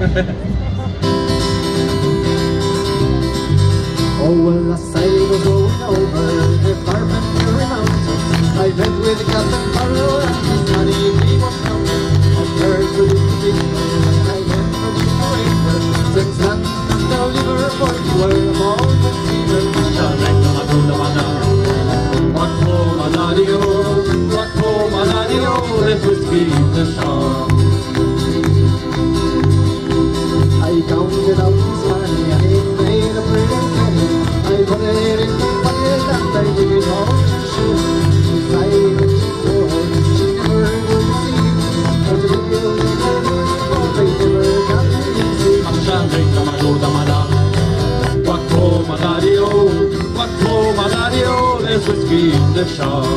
Oh, well, as I was going over the Carpentry Mountains, I met with Captain Farrell and his money he was counting. I turned to the people and I went from Jamaica. Since London to Liverpool, where I'm all the season. What for Manadio, let us keep the song. I counted out his money and it made a pretty penny. I put it in the pocket and I took it home to show. Decided to show her, she never would see me. But the real never they never got me easy. I'm shouting to my daughter, madam. What for Manadio, let's just keep the song.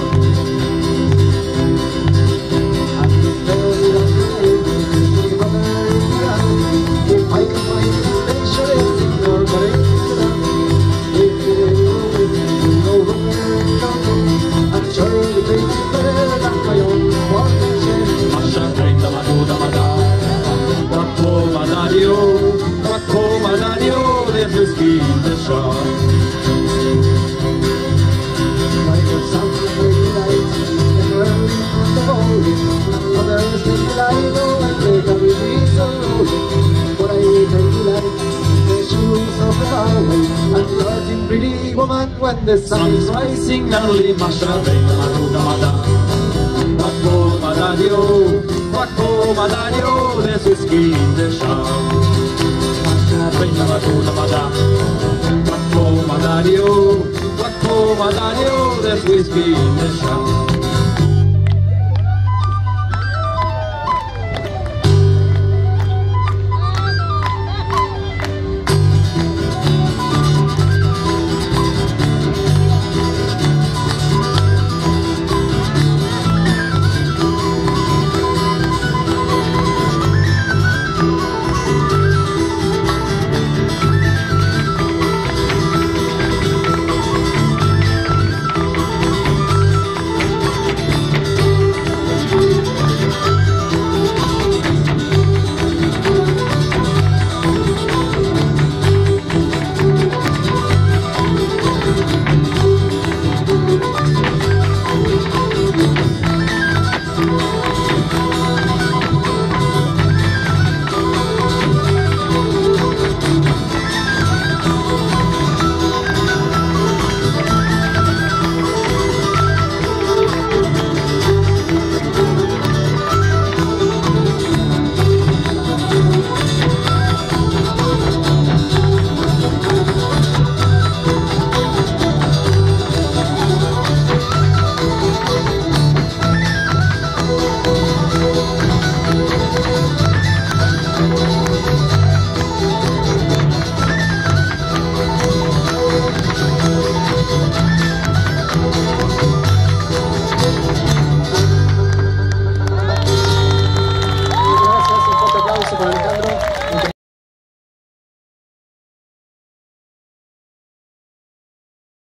Let's keep the shot. Like a Saturday night in early in the morning, others take the light on and they can release a rolling. But I take the light, the shoes of the highway, and flirting pretty woman when the sun is rising early. Masha, reina, maruga, mada. What for Manadio, let's whiskey in the shop. Reina, maruga, mada. What for Manadio, there's whiskey in the shop.